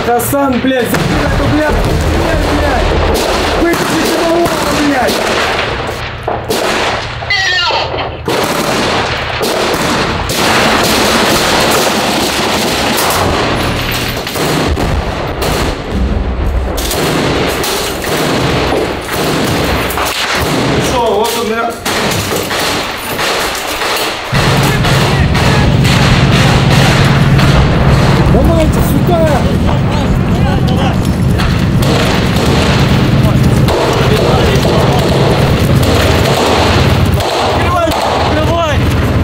Хасан, блядь, закрой эту, блядь, выключи самого, блядь. Вот у меня. Давайте сюда! Открывай!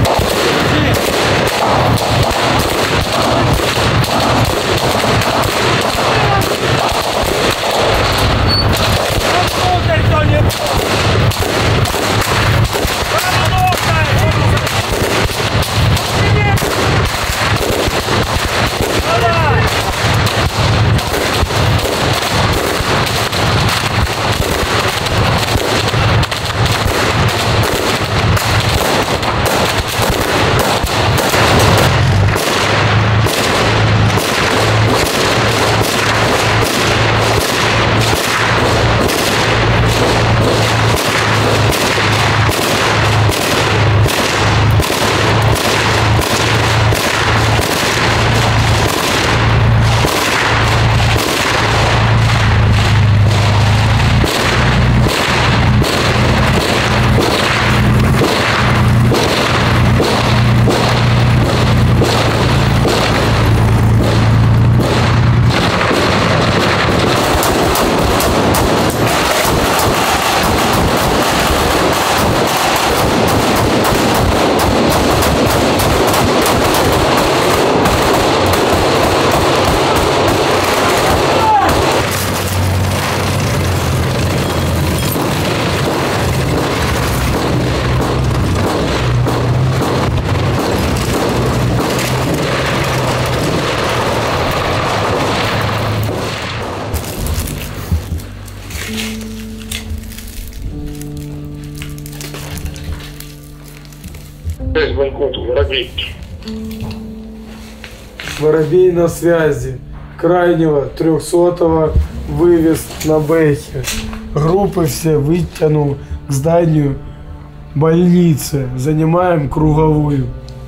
Воробей на связи. Крайнего 300-го вывез на бэхе. Группы все вытянул к зданию больницы. Занимаем круговую.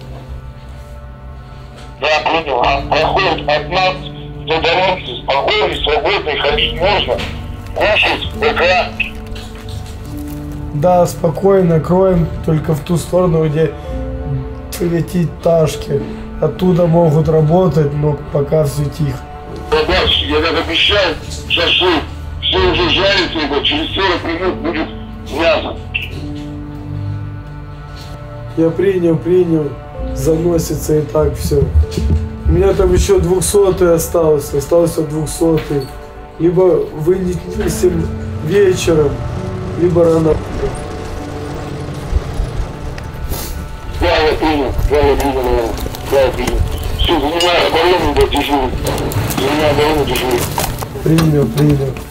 Да, понял. Проходит от нас до дороги спокойно, свободно, ходить можно. Кушать, ВК. Да, спокойно, кроем только в ту сторону, где пятиэтажки. Оттуда могут работать, но пока все тихо. Бабаш, я так обещал, шашлык. Все уже жарится, через 40 минут будет мясо. Я принял. Заносится и так все. У меня там еще 200-й остался 200-й. Либо вынесем вечером, либо рано. Я принял. Все, за меня оборону дежурит. Принял.